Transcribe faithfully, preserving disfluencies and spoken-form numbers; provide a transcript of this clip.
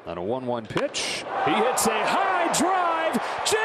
On a one one pitch, he hits a high drive.